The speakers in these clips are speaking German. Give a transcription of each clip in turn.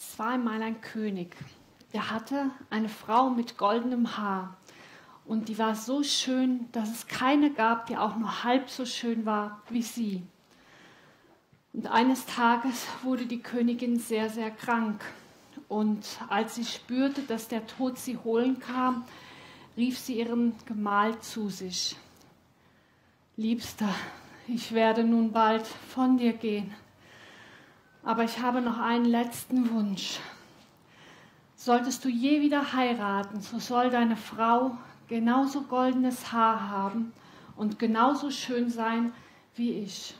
Es war einmal ein König, der hatte eine Frau mit goldenem Haar und die war so schön, dass es keine gab, die auch nur halb so schön war wie sie. Und eines Tages wurde die Königin sehr, sehr krank und als sie spürte, dass der Tod sie holen kam, rief sie ihren Gemahl zu sich. Liebster, ich werde nun bald von dir gehen, aber ich habe noch einen letzten Wunsch. Solltest du je wieder heiraten, so soll deine Frau genauso goldenes Haar haben und genauso schön sein wie ich.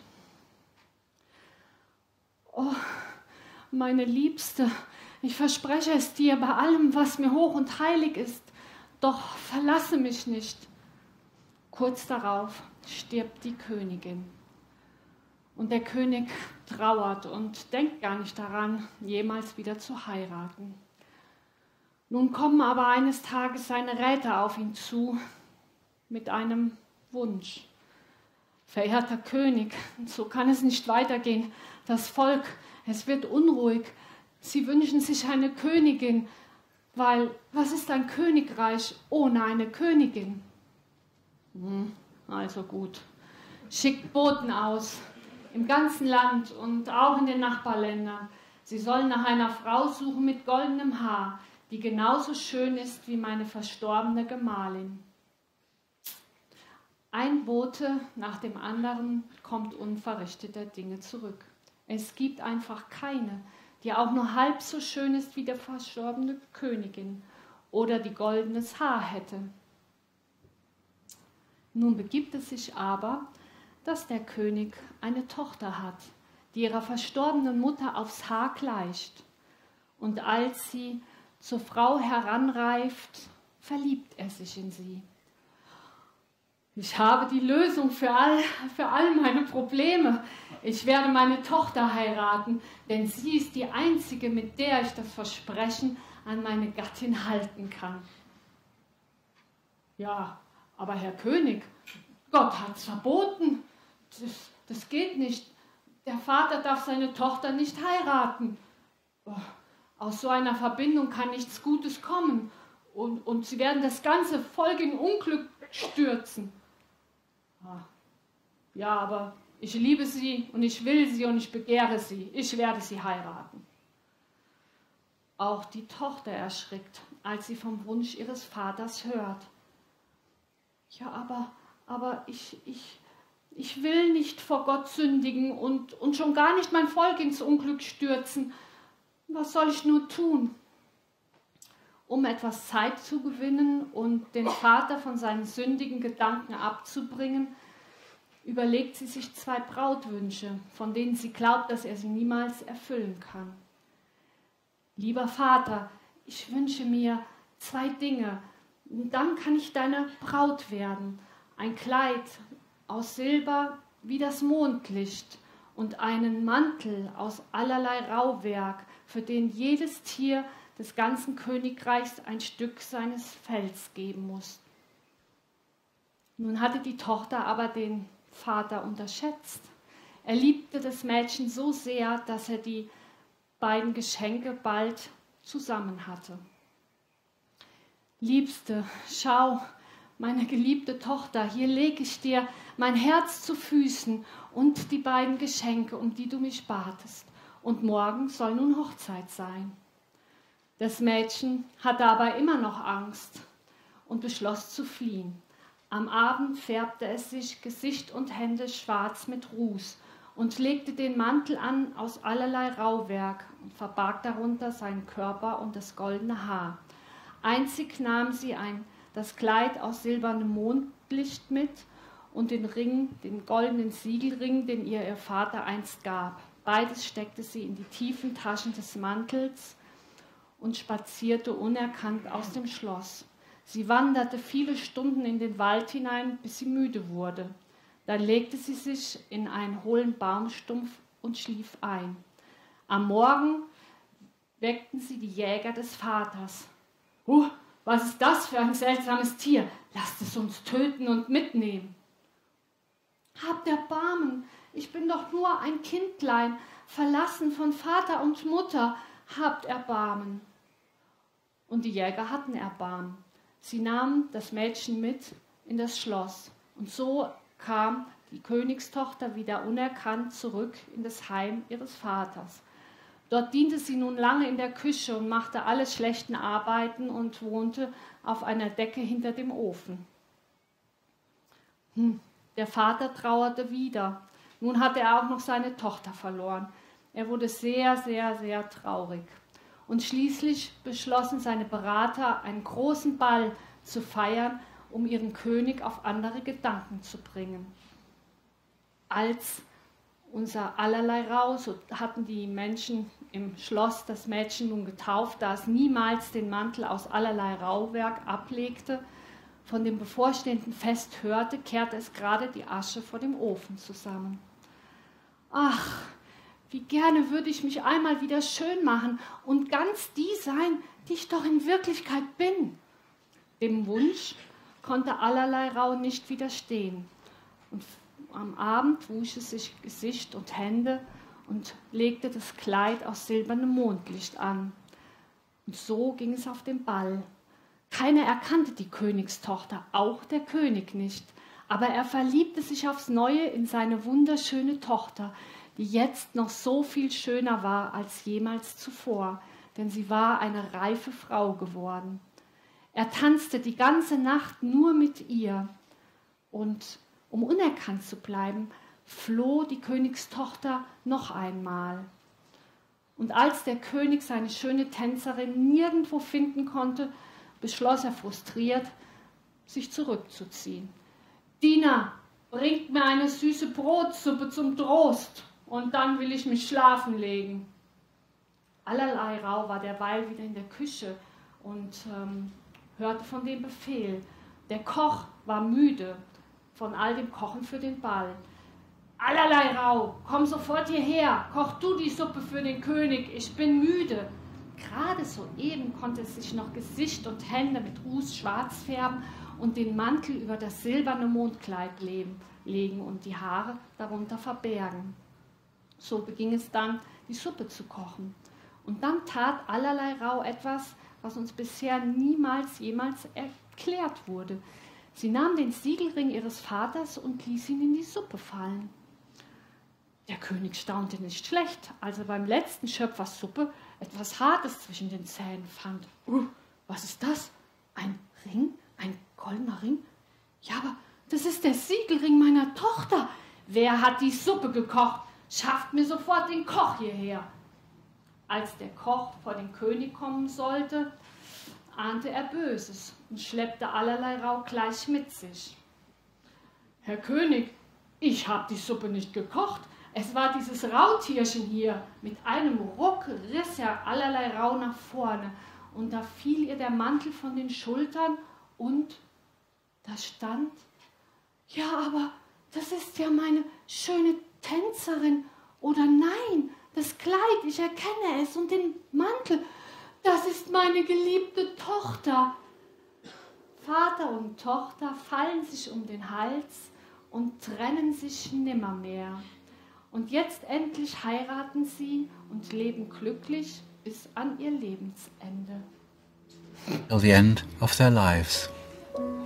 Oh, meine Liebste, ich verspreche es dir bei allem, was mir hoch und heilig ist, doch verlasse mich nicht. Kurz darauf stirbt die Königin. Und der König trauert und denkt gar nicht daran, jemals wieder zu heiraten. Nun kommen aber eines Tages seine Räte auf ihn zu mit einem Wunsch. Verehrter König, so kann es nicht weitergehen. Das Volk, es wird unruhig. Sie wünschen sich eine Königin, weil was ist ein Königreich ohne eine Königin? Also gut, schickt Boten aus im ganzen Land und auch in den Nachbarländern. Sie sollen nach einer Frau suchen mit goldenem Haar, die genauso schön ist wie meine verstorbene Gemahlin. Ein Bote nach dem anderen kommt unverrichteter Dinge zurück. Es gibt einfach keine, die auch nur halb so schön ist wie der verstorbene Königin oder die goldenes Haar hätte. Nun begibt es sich aber, dass der König eine Tochter hat, die ihrer verstorbenen Mutter aufs Haar gleicht. Und als sie zur Frau heranreift, verliebt er sich in sie. Ich habe die Lösung für all meine Probleme. Ich werde meine Tochter heiraten, denn sie ist die einzige, mit der ich das Versprechen an meine Gattin halten kann. Ja, aber Herr König, Gott hat es verboten. Das geht nicht. Der Vater darf seine Tochter nicht heiraten. Aus so einer Verbindung kann nichts Gutes kommen. Und sie werden das ganze Volk in Unglück stürzen. Ja, aber ich liebe sie und ich will sie und ich begehre sie. Ich werde sie heiraten. Auch die Tochter erschrickt, als sie vom Wunsch ihres Vaters hört. Ja, aber ich will nicht vor Gott sündigen und schon gar nicht mein Volk ins Unglück stürzen. Was soll ich nur tun? Um etwas Zeit zu gewinnen und den Vater von seinen sündigen Gedanken abzubringen, überlegt sie sich 2 Brautwünsche, von denen sie glaubt, dass er sie niemals erfüllen kann. Lieber Vater, ich wünsche mir 2 Dinge, dann kann ich deine Braut werden. Ein Kleid aus Silber wie das Mondlicht und einen Mantel aus allerlei Rauwerk, für den jedes Tier des ganzen Königreichs ein Stück seines Fells geben muss. Nun hatte die Tochter aber den Vater unterschätzt. Er liebte das Mädchen so sehr, dass er die beiden Geschenke bald zusammen hatte. Liebste, schau, meine geliebte Tochter, hier lege ich dir mein Herz zu Füßen und die beiden Geschenke, um die du mich batest. Und morgen soll nun Hochzeit sein. Das Mädchen hatte aber immer noch Angst und beschloss zu fliehen. Am Abend färbte es sich Gesicht und Hände schwarz mit Ruß und legte den Mantel an aus allerlei Rauwerk und verbarg darunter seinen Körper und das goldene Haar. Einzig nahm sie das Kleid aus silbernem Mondlicht mit und den Ring, den goldenen Siegelring, den ihr Vater einst gab. Beides steckte sie in die tiefen Taschen des Mantels und spazierte unerkannt aus dem Schloss. Sie wanderte viele Stunden in den Wald hinein, bis sie müde wurde. Dann legte sie sich in einen hohlen Baumstumpf und schlief ein. Am Morgen weckten sie die Jäger des Vaters. Was ist das für ein seltsames Tier? Lasst es uns töten und mitnehmen. Habt Erbarmen, ich bin doch nur ein Kindlein, verlassen von Vater und Mutter. habt Erbarmen. Und die Jäger hatten Erbarmen. Sie nahmen das Mädchen mit in das Schloss. Und so kam die Königstochter wieder unerkannt zurück in das Heim ihres Vaters. Dort diente sie nun lange in der Küche und machte alle schlechten Arbeiten und wohnte auf einer Decke hinter dem Ofen. Der Vater trauerte wieder. Nun hatte er auch noch seine Tochter verloren. Er wurde sehr, sehr, sehr traurig. Und schließlich beschlossen seine Berater, einen großen Ball zu feiern, um ihren König auf andere Gedanken zu bringen. Als unser Allerlei-Rau, so hatten die Menschen im Schloss das Mädchen nun getauft, da es niemals den Mantel aus Allerlei-Rauwerk ablegte, von dem bevorstehenden Fest hörte, kehrte es gerade die Asche vor dem Ofen zusammen. Ach, wie gerne würde ich mich einmal wieder schön machen und ganz die sein, die ich doch in Wirklichkeit bin. Dem Wunsch konnte Allerlei-Rau nicht widerstehen. Und am Abend wusch es sich Gesicht und Hände und legte das Kleid aus silbernem Mondlicht an. Und so ging es auf den Ball. Keiner erkannte die Königstochter, auch der König nicht. Aber er verliebte sich aufs Neue in seine wunderschöne Tochter, die jetzt noch so viel schöner war als jemals zuvor, denn sie war eine reife Frau geworden. Er tanzte die ganze Nacht nur mit ihr und um unerkannt zu bleiben, floh die Königstochter noch einmal. Und als der König seine schöne Tänzerin nirgendwo finden konnte, beschloss er frustriert, sich zurückzuziehen. »Diener, bringt mir eine süße Brotsuppe zum Trost, und dann will ich mich schlafen legen.« Allerlei-Rau war derweil wieder in der Küche und hörte von dem Befehl. Der Koch war müde von all dem Kochen für den Ball. »Allerlei-Rau, komm sofort hierher, koch du die Suppe für den König, ich bin müde.« Gerade soeben konnte es sich noch Gesicht und Hände mit Ruß schwarz färben und den Mantel über das silberne Mondkleid legen und die Haare darunter verbergen. So beging es dann, die Suppe zu kochen. Und dann tat Allerlei-Rau etwas, was uns bisher niemals jemals erklärt wurde. Sie nahm den Siegelring ihres Vaters und ließ ihn in die Suppe fallen. Der König staunte nicht schlecht, als er beim letzten Schöpfersuppe etwas Hartes zwischen den Zähnen fand. Was ist das? Ein Ring? Ein goldener Ring? Ja, aber das ist der Siegelring meiner Tochter. Wer hat die Suppe gekocht? Schafft mir sofort den Koch hierher. Als der Koch vor den König kommen sollte, ahnte er Böses und schleppte Allerlei-Rau gleich mit sich. »Herr König, ich habe die Suppe nicht gekocht. Es war dieses Rautierchen hier.« Mit einem Ruck riss er Allerlei-Rau nach vorne und da fiel ihr der Mantel von den Schultern und da stand: »Ja, aber das ist ja meine schöne Tänzerin. Oder nein, das Kleid, ich erkenne es, und den Mantel, das ist meine geliebte Tochter.« Vater und Tochter fallen sich um den Hals und trennen sich nimmermehr. Und jetzt endlich heiraten sie und leben glücklich bis an ihr Lebensende. Till the end of their lives.